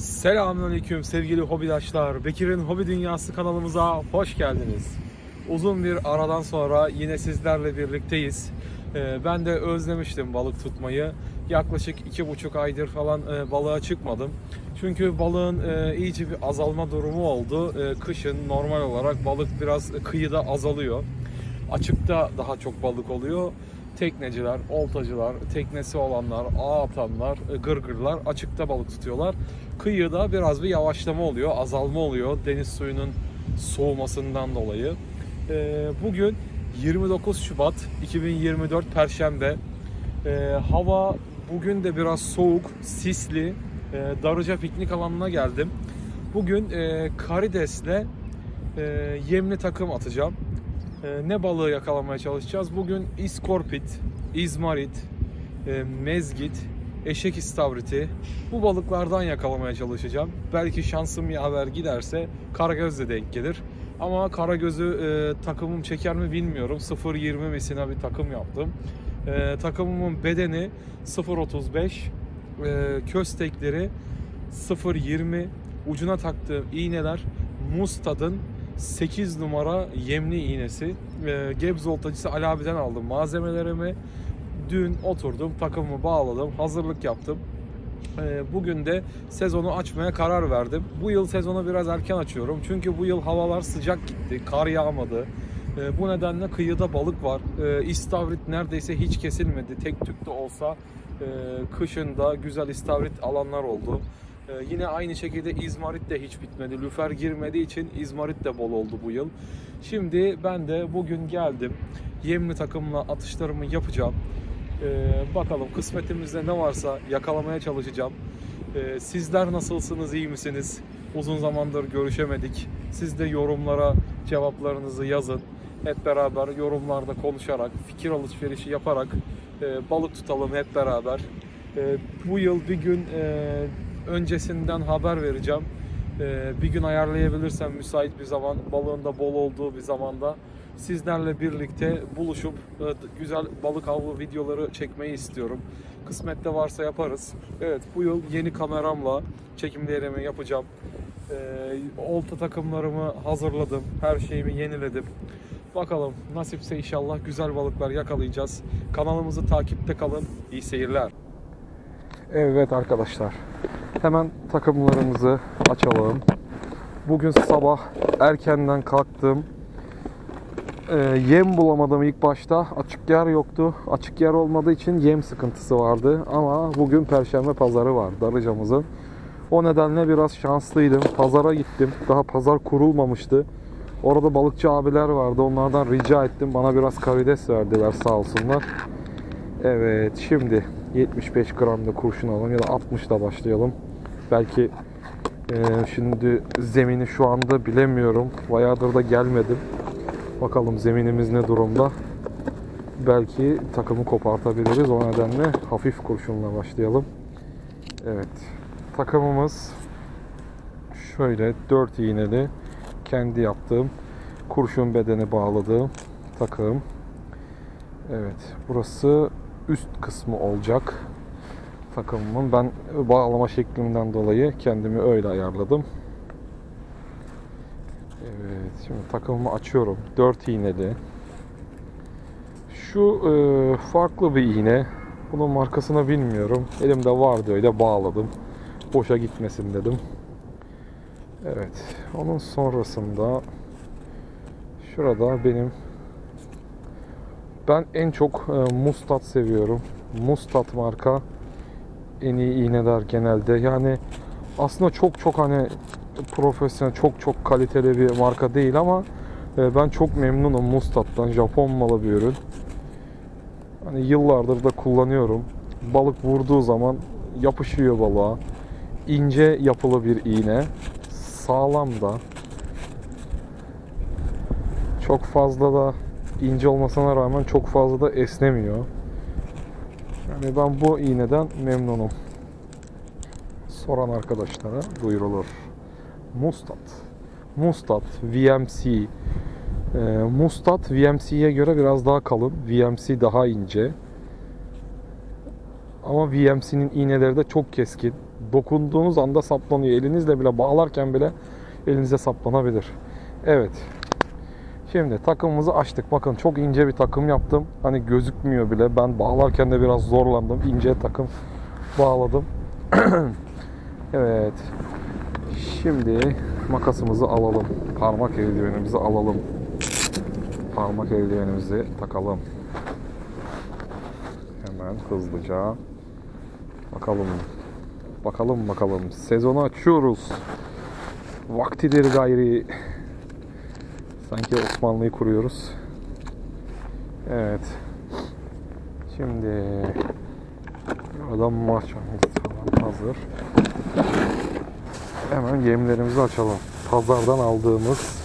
Selamünaleyküm sevgili hobidaşlar. Bekir'in Hobi Dünyası kanalımıza hoş geldiniz. Uzun bir aradan sonra yine sizlerle birlikteyiz. Ben de özlemiştim balık tutmayı. Yaklaşık 2,5 aydır falan balığa çıkmadım. Çünkü balığın iyice bir azalma durumu oldu. Kışın normal olarak balık biraz kıyıda azalıyor. Açıkta daha çok balık oluyor. Tekneciler, oltacılar, teknesi olanlar, ağ atanlar, gırgırlar açıkta balık tutuyorlar. Kıyıda biraz bir yavaşlama oluyor, azalma oluyor deniz suyunun soğumasından dolayı. Bugün 29 Şubat 2024 Perşembe. Hava bugün de biraz soğuk, sisli. Darıca piknik alanına geldim. Bugün karidesle yemli takım atacağım. Ne balığı yakalamaya çalışacağız? Bugün iskorpit, izmarit, mezgit, eşek istavriti, bu balıklardan yakalamaya çalışacağım. Belki şansım yaver giderse karagöz de denk gelir. Ama karagözü takımım çeker mi bilmiyorum. 0.20 misina bir takım yaptım. Takımımın bedeni 0.35, köstekleri 0.20, ucuna taktığım iğneler Mustad'ın 8 numara yemli iğnesi. Gebze oltacısı Ali abiden aldım malzemelerimi. Dün oturdum, takımımı bağladım, hazırlık yaptım. Bugün de sezonu açmaya karar verdim. Bu yıl sezonu biraz erken açıyorum. Çünkü bu yıl havalar sıcak gitti, kar yağmadı. Bu nedenle kıyıda balık var. İstavrit neredeyse hiç kesilmedi. Tek tük de olsa kışında güzel istavrit alanlar oldu. Yine aynı şekilde izmarit de hiç bitmedi. Lüfer girmediği için izmarit de bol oldu bu yıl. Şimdi ben de bugün geldim. Yemli takımla atışlarımı yapacağım. Bakalım kısmetimizde ne varsa yakalamaya çalışacağım. Sizler nasılsınız, iyi misiniz? Uzun zamandır görüşemedik. Siz de yorumlara cevaplarınızı yazın. Hep beraber yorumlarda konuşarak, fikir alışverişi yaparak balık tutalım hep beraber. Bu yıl bir gün öncesinden haber vereceğim. Bir gün ayarlayabilirsem müsait bir zaman, balığın da bol olduğu bir zamanda sizlerle birlikte buluşup güzel balık avı videoları çekmeyi istiyorum. Kısmette varsa yaparız. Evet, bu yıl yeni kameramla çekimlerimi yapacağım. Olta takımlarımı hazırladım. Her şeyimi yeniledim. Bakalım nasipse inşallah güzel balıklar yakalayacağız. Kanalımızı takipte kalın. İyi seyirler. Evet arkadaşlar. Hemen takımlarımızı açalım. Bugün sabah erkenden kalktım. Yem bulamadım ilk başta. Açık yer yoktu. Açık yer olmadığı için yem sıkıntısı vardı. Ama bugün Perşembe pazarı var Darıca'mızın. O nedenle biraz şanslıydım. Pazara gittim. Daha pazar kurulmamıştı. Orada balıkçı abiler vardı. Onlardan rica ettim. Bana biraz karides verdiler sağ olsunlar. Evet, şimdi 75 gramda kurşun alalım ya da 60'la başlayalım. Belki şimdi zemini şu anda bilemiyorum. Bayağıdır da gelmedim. Bakalım zeminimiz ne durumda. Belki takımı kopartabiliriz. O nedenle hafif kurşunla başlayalım. Evet. Takımımız şöyle 4 iğneli, kendi yaptığım kurşun bedeni bağladığım takım. Evet. Burası üst kısmı olacak takımımın. Ben bağlama şeklimden dolayı kendimi öyle ayarladım. Evet, şimdi takımımı açıyorum. 4 iğneli. Şu farklı bir iğne. Bunun markasını bilmiyorum. Elimde vardı, öyle bağladım. Boşa gitmesin dedim. Evet. Onun sonrasında şurada ben en çok Mustad seviyorum. Mustad marka en iyi iğneler genelde. Yani aslında çok hani profesyonel, çok kaliteli bir marka değil ama ben çok memnunum Mustad'dan. Japon malı bir ürün. Hani yıllardır da kullanıyorum. Balık vurduğu zaman yapışıyor balığa. İnce yapılı bir iğne. Sağlam da. Çok fazla da ince olmasına rağmen çok fazla da esnemiyor. Yani ben bu iğneden memnunum. Soran arkadaşlara duyurulur. Mustad VMC. Mustad VMC'ye göre biraz daha kalın. VMC daha ince. Ama VMC'nin iğneleri de çok keskin. dokunduğunuz anda saplanıyor. Elinizle bile bağlarken bile elinize saplanabilir. Evet. Şimdi takımımızı açtık. Bakın çok ince bir takım yaptım. Hani gözükmüyor bile. Ben bağlarken de biraz zorlandım. İnce takım bağladım. Evet. Şimdi makasımızı alalım. Parmak eldivenimizi alalım. Parmak eldivenimizi takalım. Hemen hızlıca. Bakalım. Sezonu açıyoruz. Vaktidir gayri. Sanki Osmanlı'yı kuruyoruz. Evet. Şimdi adam marşamız falan hazır. Hemen yemlerimizi açalım. Pazardan aldığımız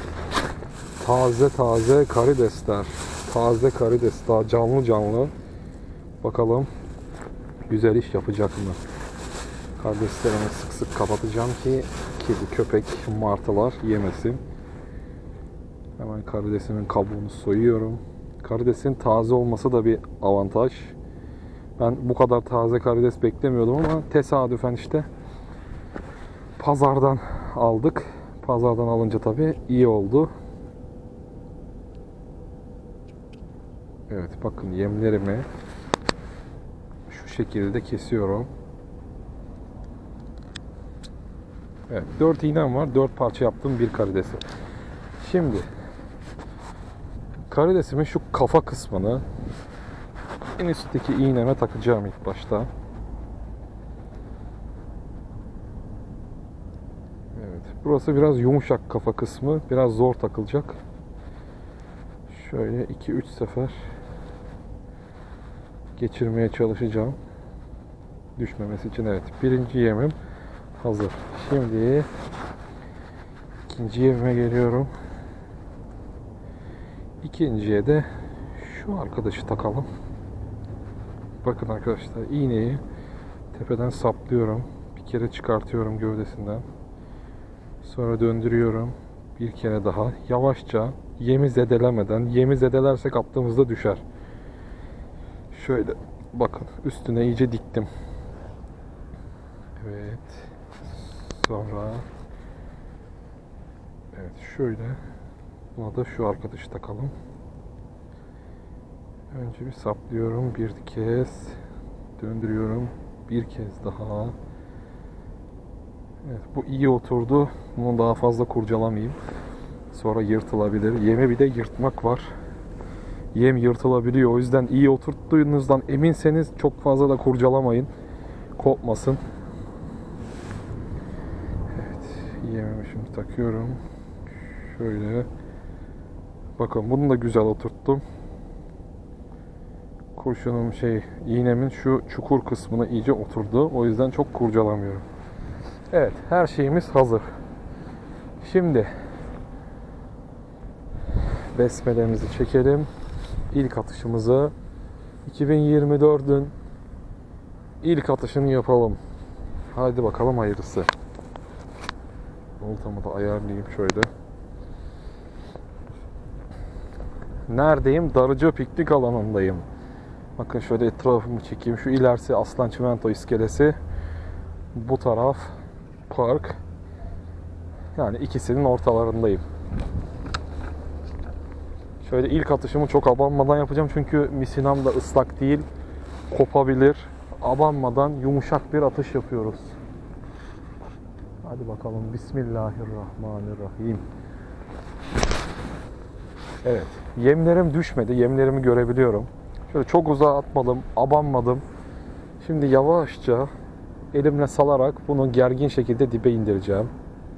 taze karidesler. Taze karides, daha canlı. Bakalım güzel iş yapacak mı? Karideslerimi sık kapatacağım ki kedi, köpek, martılar yemesin. Hemen karidesimin kabuğunu soyuyorum. Karidesin taze olması da bir avantaj. Ben bu kadar taze karides beklemiyordum ama tesadüfen işte pazardan aldık. Pazardan alınca tabii iyi oldu. Evet, bakın yemlerimi şu şekilde kesiyorum. Evet, 4 iğnem var. 4 parça yaptım bir karidesi. Şimdi karidesimin şu kafa kısmını en üstteki iğneme takacağım ilk başta. Evet, burası biraz yumuşak kafa kısmı. Biraz zor takılacak. Şöyle 2-3 sefer geçirmeye çalışacağım. Düşmemesi için. Evet, birinci yemim hazır. Şimdi ikinci yemime geliyorum. İkinciye de şu arkadaşı takalım. Bakın arkadaşlar, iğneyi tepeden saplıyorum. Bir kere çıkartıyorum gövdesinden. Sonra döndürüyorum. Bir kere daha. Yavaşça, yemi zedelemeden. Yemi zedelersek attığımızda düşer. Şöyle bakın, üstüne iyice diktim. Evet. Sonra evet, şöyle buna da şu arkadaşı takalım. Önce bir saplıyorum, bir kez döndürüyorum, bir kez daha. Evet, bu iyi oturdu. Bunu daha fazla kurcalamayayım. Sonra yırtılabilir. Yeme bir de yırtmak var. Yem yırtılabiliyor. O yüzden iyi oturttuğunuzdan eminseniz çok fazla da kurcalamayın. Kopmasın. Evet, yemimi şimdi takıyorum. Şöyle. Bakın bunu da güzel oturttum. Kurşunum iğnemin şu çukur kısmına iyice oturdu. O yüzden çok kurcalamıyorum. Evet, her şeyimiz hazır. Şimdi besmelemizi çekelim. İlk atışımızı 2024'ün ilk atışını yapalım. Hadi bakalım hayırlısı. Oltamı da ayarlayayım şöyle. Neredeyim? Darıca piknik alanındayım. Bakın şöyle etrafımı çekeyim. Şu ilerisi Aslan Çimento iskelesi. Bu taraf park. Yani ikisinin ortalarındayım. Şöyle ilk atışımı çok abanmadan yapacağım. Çünkü misinam da ıslak değil. Kopabilir. Abanmadan yumuşak bir atış yapıyoruz. Hadi bakalım. Bismillahirrahmanirrahim. Evet. Yemlerim düşmedi. Yemlerimi görebiliyorum. Şöyle çok uzağa atmadım. Abanmadım. Şimdi yavaşça elimle salarak bunu gergin şekilde dibe indireceğim.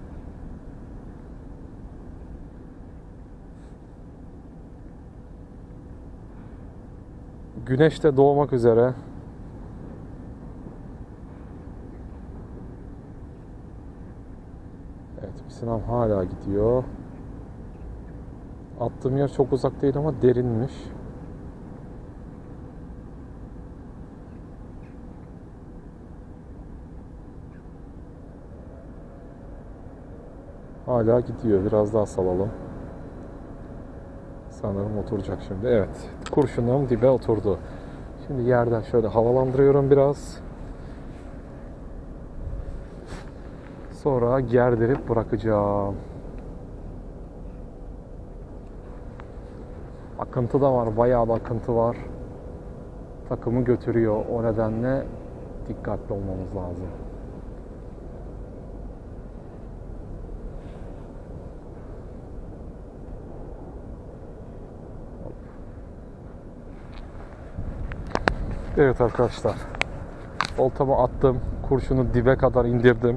Güneş de doğmak üzere. Evet, misinam hala gidiyor. Attığım yer çok uzak değil ama derinmiş. Hala gidiyor. Biraz daha salalım. Sanırım oturacak şimdi. Evet. Kurşunum dibe oturdu. Şimdi yerden şöyle havalandırıyorum biraz. Sonra gerdirip bırakacağım. Akıntı da var. Bayağı da akıntı var. Takımı götürüyor. O nedenle dikkatli olmamız lazım. Evet arkadaşlar. Oltamı attım. Kurşunu dibe kadar indirdim.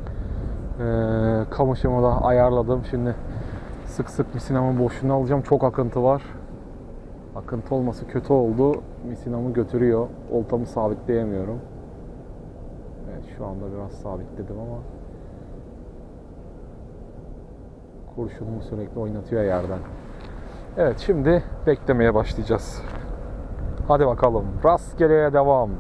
Kamışımı da ayarladım. Şimdi sık sık misinamın boşluğunu alacağım. Çok akıntı var. Akıntı olması kötü oldu. Misinamı götürüyor. Oltamı sabitleyemiyorum. Evet, şu anda biraz sabitledim ama kurşunumu sürekli oynatıyor yerden. Evet, şimdi beklemeye başlayacağız. Hadi bakalım. Rastgeleye devam.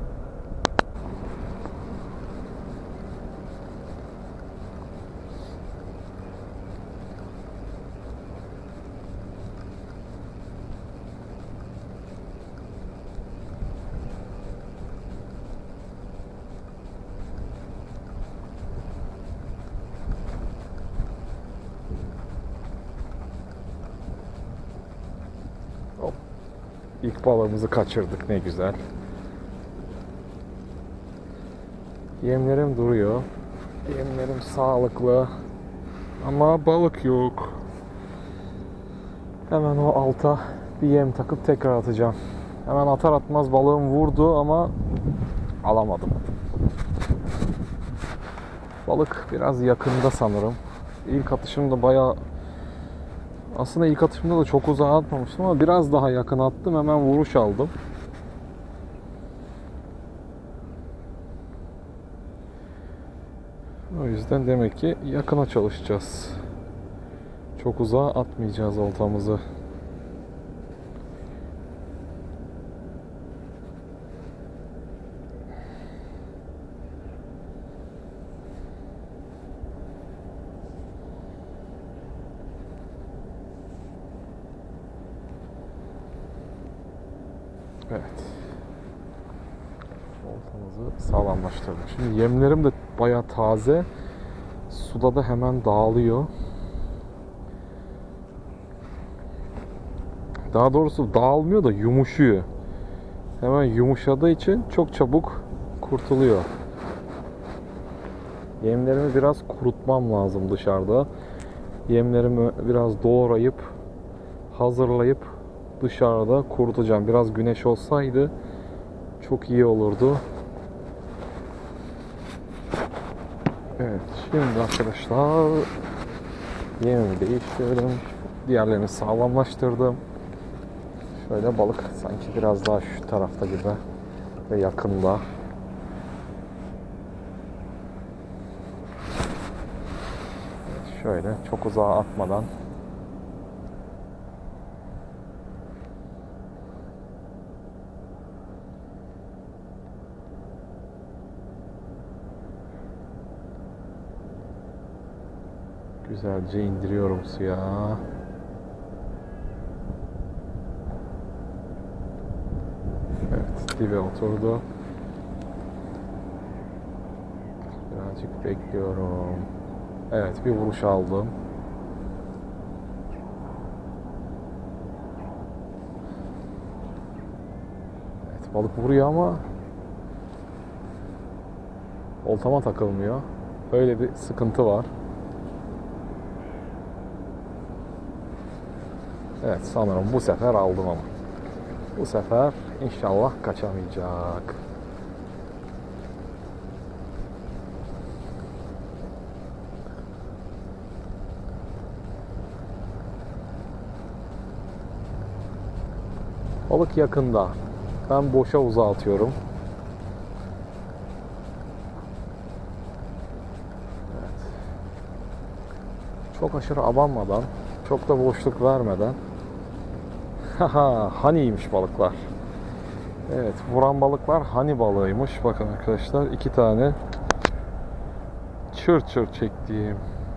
Hop. İlk balığımızı kaçırdık, ne güzel. Yemlerim duruyor. Yemlerim sağlıklı. Ama balık yok. Hemen o alta bir yem takıp tekrar atacağım. Hemen atar atmaz balığım vurdu ama alamadım. Balık biraz yakında sanırım. İlk atışımda bayağı... Aslında ilk atışımda da çok uzağa atmamıştım ama biraz daha yakın attım. Hemen vuruş aldım. O yüzden demek ki yakına çalışacağız. Çok uzağa atmayacağız oltamızı. Evet. Oltamızı sağlamlaştırdım. Şimdi yemlerim de bayağı taze. Suda da hemen dağılıyor. Daha doğrusu dağılmıyor da yumuşuyor. Hemen yumuşadığı için çok çabuk kurtuluyor. Yemlerimi biraz kurutmam lazım dışarıda. Yemlerimi biraz doğrayıp hazırlayıp dışarıda kurutacağım. Biraz güneş olsaydı çok iyi olurdu. Evet, şimdi arkadaşlar yemimi değiştirdim. Diğerlerini sağlamlaştırdım. Şöyle balık sanki biraz daha şu tarafta gibi ve yakında. Evet, şöyle çok uzağa atmadan. Güzelce indiriyorum suya. Evet, dibe oturdu. Birazcık bekliyorum. Evet, bir vuruş aldım. Evet, balık vuruyor ama oltama takılmıyor. Öyle bir sıkıntı var. Evet, sanırım bu sefer aldım ama. Bu sefer inşallah kaçamayacak. Balık yakında. Ben boşa uzağa atıyorum. Evet. Çok aşırı abanmadan, çok da boşluk vermeden. Haha, haniymiş balıklar. Evet, vuran balıklar hani balığıymış. Bakın arkadaşlar, 2 tane çır çır çektiğim.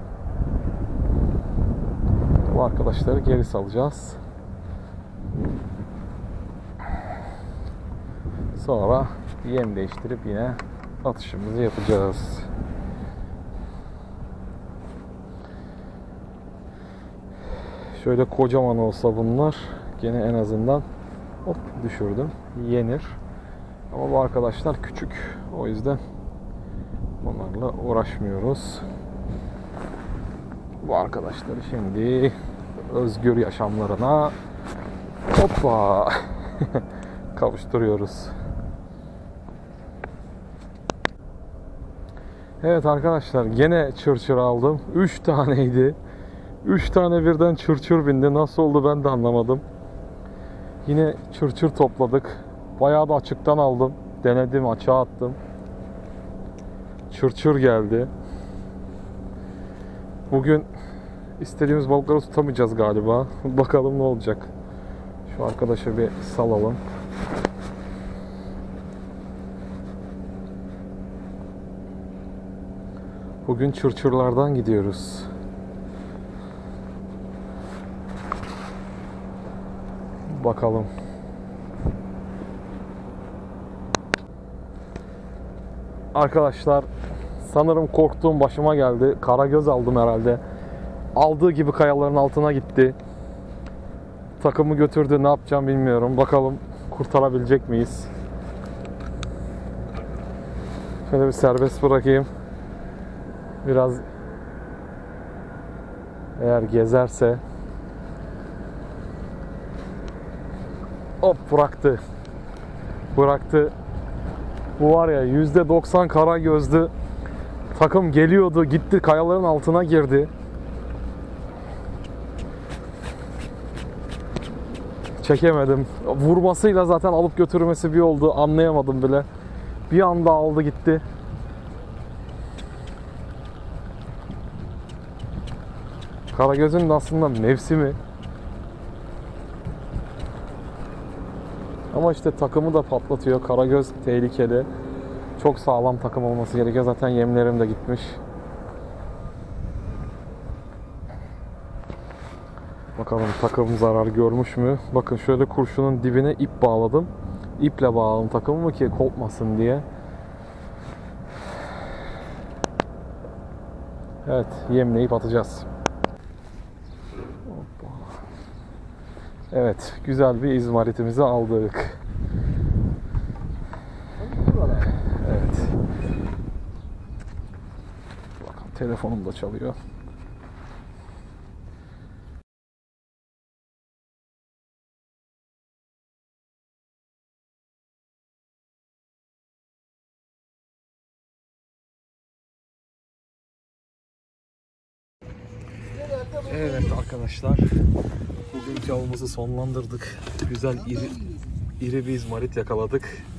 Bu arkadaşları geri salacağız. Sonra yem değiştirip yine atışımızı yapacağız. Şöyle kocaman olsa bunlar gene en azından hop düşürdüm. Yenir. Ama bu arkadaşlar küçük. O yüzden onlarla uğraşmıyoruz. Bu arkadaşları şimdi özgür yaşamlarına hoppa kavuşturuyoruz. Evet arkadaşlar, gene çırçır aldım. 3 taneydi. 3 tane birden çırçır bindi. Nasıl oldu ben de anlamadım. Yine çırçır topladık. Bayağı da açıktan aldım. Denedim, açığa attım. Çırçır geldi. Bugün istediğimiz balıkları tutamayacağız galiba. Bakalım ne olacak. Şu arkadaşa bir salalım. Bugün çırçırlardan gidiyoruz. Bakalım. Arkadaşlar, sanırım korktuğum başıma geldi. Karagöz aldım herhalde. Aldığı gibi kayaların altına gitti. Takımı götürdü. Ne yapacağım bilmiyorum. Bakalım kurtarabilecek miyiz? Şöyle bir serbest bırakayım. Biraz eğer gezerse hop bıraktı. Bıraktı. Bu var ya %90 karagözlü. Takım geliyordu, gitti kayaların altına girdi. Çekemedim. Vurmasıyla zaten alıp götürmesi bir oldu. Anlayamadım bile. Bir anda aldı gitti. Karagöz'ün de aslında mevsimi. Ama işte takımı da patlatıyor. Karagöz tehlikeli. Çok sağlam takım olması gerekiyor. Zaten yemlerim de gitmiş. Bakalım takım zarar görmüş mü? Bakın şöyle kurşunun dibine ip bağladım. İple bağladım takımımı ki kopmasın diye. Evet, yemleyip atacağız. Evet, güzel bir izmaritimizi aldık. Evet. Bakın telefonum da çalıyor. Evet arkadaşlar, bugünkü avımızı sonlandırdık. Güzel iri bir izmarit yakaladık.